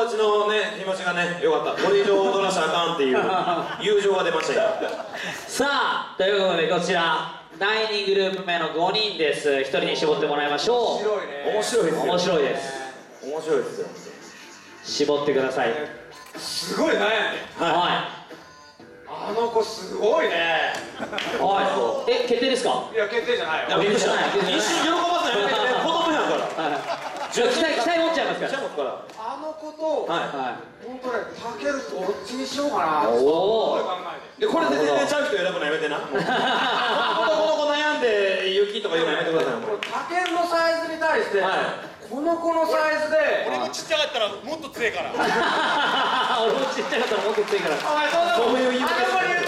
達のね気持ちがね良かった。これ以上踊らせたらあかんっていう友情が出ましたよ。 さあということでこちら第2グループ目の5人です。1人に絞ってもらいましょう。 面白いですよ。 面白いです。 面白いですよ。 絞ってください。 すごい悩んで。 はあの子すごいね。 いはい。決定ですか？ いや決定じゃないよ。 びっくりした。一瞬喜ばすのやめてね。子供やから期待持っちゃいますから。 あの子とは本当ねタケルどっちにしようかな。 おお。 でこれで全然ちゃう人選ぶのやめてな。この子悩んで雪とか言うのやめてください。 タケルのサイズに対してこの子のサイズで。 俺もちっちゃかったらもっと強いから。 俺もちっちゃかったらもっと強いから。 そういう言い方。